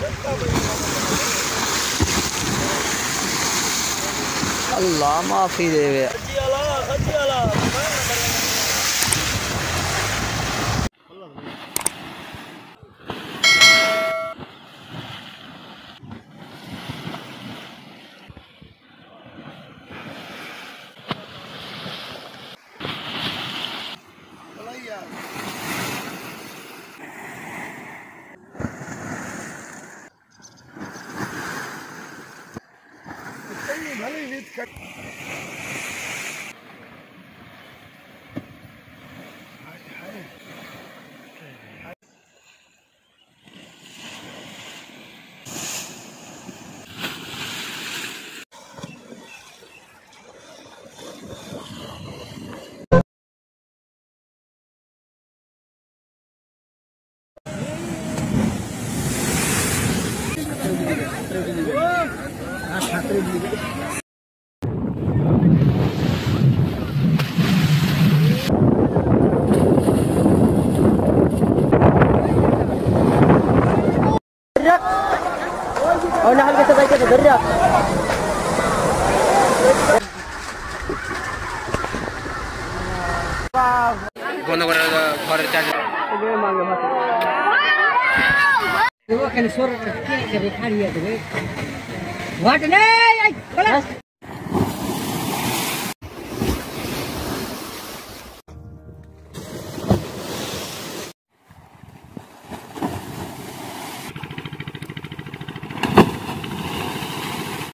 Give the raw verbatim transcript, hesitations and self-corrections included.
अल्लाह माफी देवे। भले ही कर और नहल के सबाई के दर्रा बंद कर घर चार्ज ये मांगे मत वो कल सोर के के खाड़ी है वाट नहीं